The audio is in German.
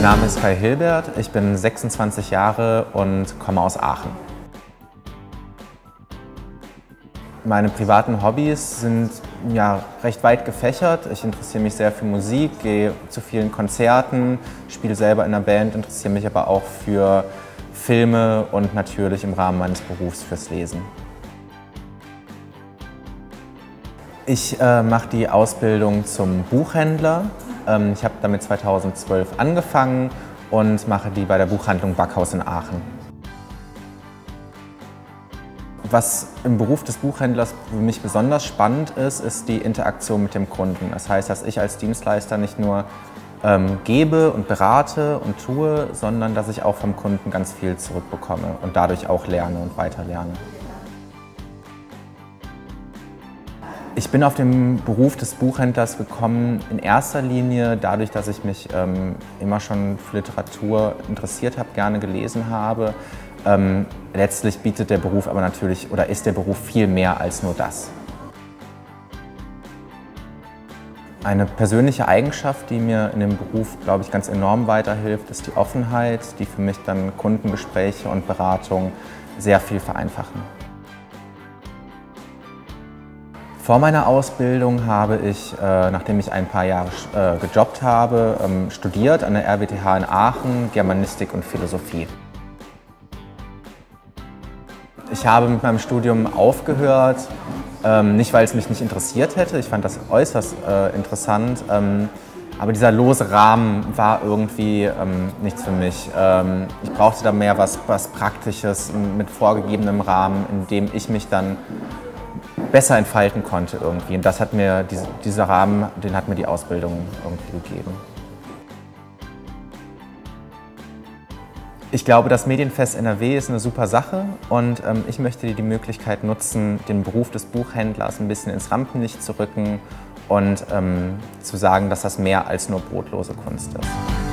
Name ist Kai Hilbert, ich bin 26 Jahre und komme aus Aachen. Meine privaten Hobbys sind ja recht weit gefächert. Ich interessiere mich sehr für Musik, gehe zu vielen Konzerten, spiele selber in einer Band, interessiere mich aber auch für Filme und natürlich im Rahmen meines Berufs fürs Lesen. Ich mache die Ausbildung zum Buchhändler. Ich habe damit 2012 angefangen und mache die bei der Buchhandlung Backhaus in Aachen. Was im Beruf des Buchhändlers für mich besonders spannend ist, ist die Interaktion mit dem Kunden. Das heißt, dass ich als Dienstleister nicht nur gebe und berate und tue, sondern dass ich auch vom Kunden ganz viel zurückbekomme und dadurch auch lerne und weiterlerne. Ich bin auf den Beruf des Buchhändlers gekommen in erster Linie dadurch, dass ich mich immer schon für Literatur interessiert habe, gerne gelesen habe. Letztlich bietet der Beruf aber natürlich oder ist der Beruf viel mehr als nur das. Eine persönliche Eigenschaft, die mir in dem Beruf, glaube ich, ganz enorm weiterhilft, ist die Offenheit, die für mich dann Kundengespräche und Beratung sehr viel vereinfachen. Vor meiner Ausbildung habe ich, nachdem ich ein paar Jahre gejobbt habe, studiert an der RWTH in Aachen, Germanistik und Philosophie. Ich habe mit meinem Studium aufgehört, nicht weil es mich nicht interessiert hätte, ich fand das äußerst interessant, aber dieser lose Rahmen war irgendwie nichts für mich. Ich brauchte da mehr was Praktisches mit vorgegebenem Rahmen, in dem ich mich dann besser entfalten konnte irgendwie. Und das hat mir, dieser Rahmen, den hat mir die Ausbildung irgendwie gegeben. Ich glaube, das Medienfest NRW ist eine super Sache und ich möchte die Möglichkeit nutzen, den Beruf des Buchhändlers ein bisschen ins Rampenlicht zu rücken und zu sagen, dass das mehr als nur brotlose Kunst ist.